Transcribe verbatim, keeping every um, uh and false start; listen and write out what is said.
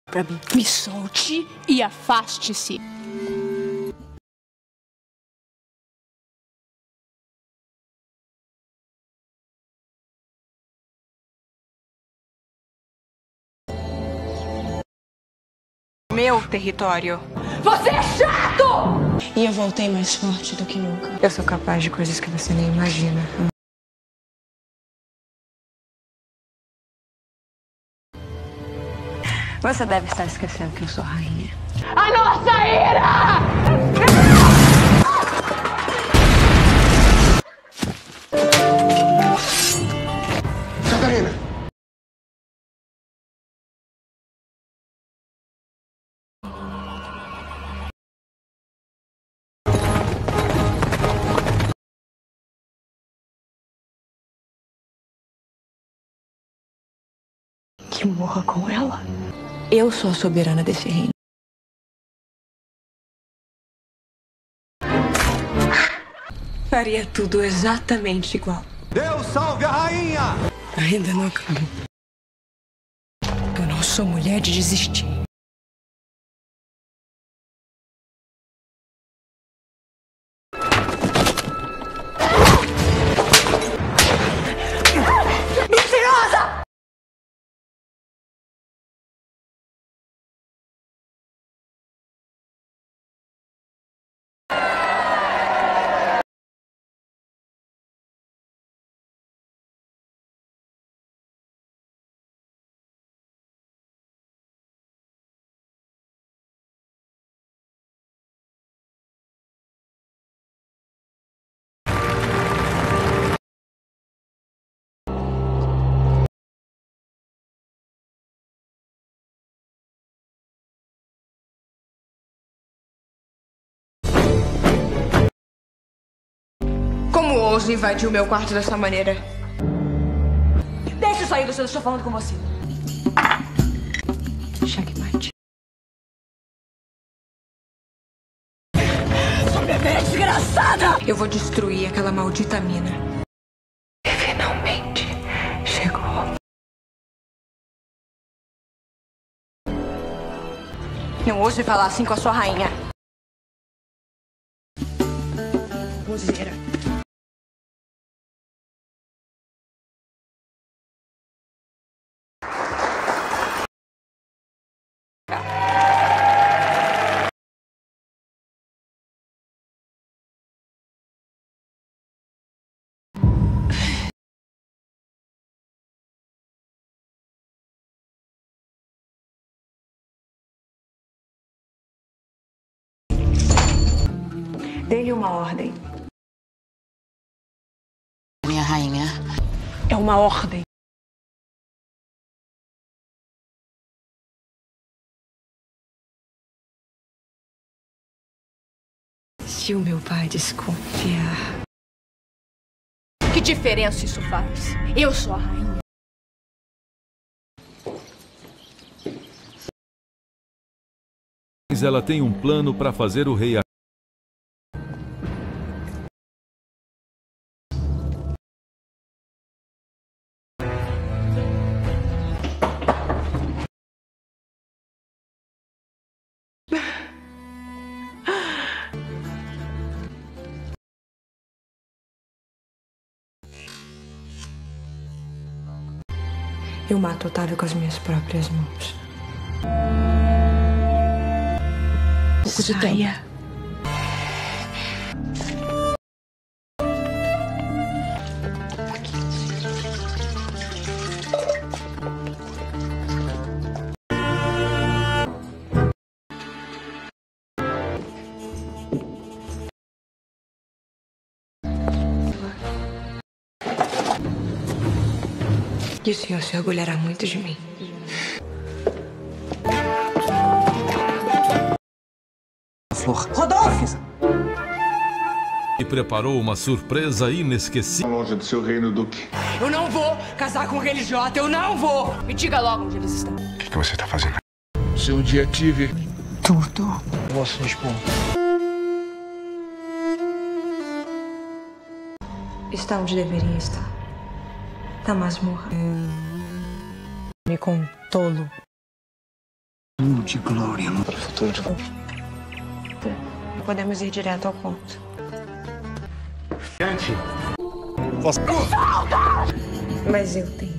Pra mim, me solte e afaste-se. Meu território. Você é chato! E eu voltei mais forte do que nunca. Eu sou capaz de coisas que você nem imagina. Você deve estar esquecendo que eu sou rainha. A nossa ira! Catarina! Que morra com ela. Eu sou a soberana desse reino. Faria tudo exatamente igual. Deus salve a rainha! Ainda não acabou. Eu não sou mulher de desistir. Mentirosa! Como ousa invadir o meu quarto dessa maneira? Deixa eu sair, Luciano, estou falando com você. Checkmate. Sua bebê desgraçada! Eu vou destruir aquela maldita mina. Finalmente chegou. Não ouse falar assim com a sua rainha. Roseira. Dê-lhe uma ordem. Minha rainha. É uma ordem. Se o meu pai desconfiar... Que diferença isso faz? Eu sou a rainha. Mas ela tem um plano para fazer o rei. Eu mato Otávio com as minhas próprias mãos. Pouco de Saia. tempo. E o senhor se orgulhará muito de mim. Flor. Rodolfo! E preparou uma surpresa inesquecível. Longe do seu reino, Duque. Eu não vou casar com um religiota, eu não vou! Me diga logo onde eles estão. O que, que você está fazendo? Se um dia tive Tudo. vosso dispor. Está onde deveria estar. Na masmorra. Me com tolo. De glória para o futuro. Podemos ir direto ao ponto. Gente. Mas eu tenho.